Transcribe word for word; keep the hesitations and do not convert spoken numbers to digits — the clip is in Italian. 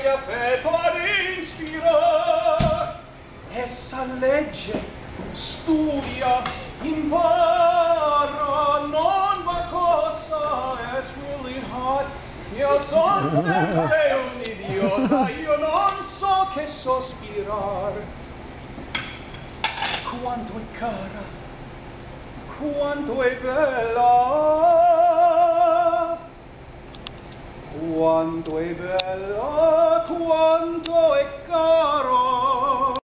abbia feto ad ispirar. Essa legge, studia, impara, non va cosa, it's really hard. Io son sempre un idiota, io non so che sospirar. Quanto è cara, quanto è bella, quanto è bella.